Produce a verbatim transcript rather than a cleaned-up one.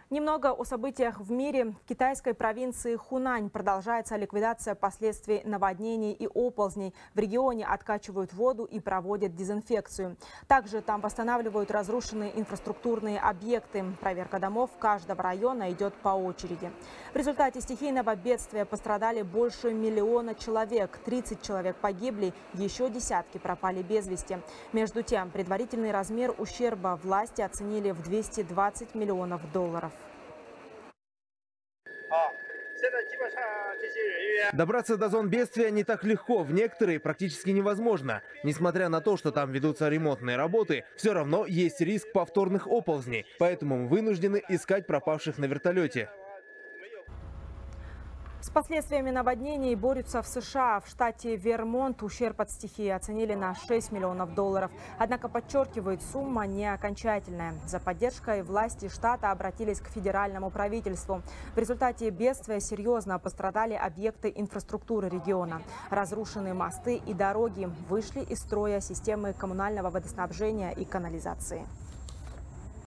Немного о событиях в мире. В китайской провинции Хунань продолжается ликвидация последствий наводнений и оползней. В регионе откачивают воду и проводят дезинфекцию. Также там восстанавливают разрушенные инфраструктурные объекты. Проверка домов каждого района идет по очереди. В результате стихийного бедствия пострадали больше миллиона человек. тридцать человек погибли, еще десятки пропали без вести. Между тем, предварительный размер ущерба власти оценили в двести двадцать миллионов долларов. Добраться до зон бедствия не так легко, в некоторые практически невозможно. Несмотря на то, что там ведутся ремонтные работы, все равно есть риск повторных оползней, поэтому мы вынуждены искать пропавших на вертолете. С последствиями наводнений борются в США. В штате Вермонт ущерб от стихии оценили на шесть миллионов долларов. Однако, подчеркивают, сумма не окончательная. За поддержкой власти штата обратились к федеральному правительству. В результате бедствия серьезно пострадали объекты инфраструктуры региона. Разрушены мосты и дороги, вышли из строя системы коммунального водоснабжения и канализации.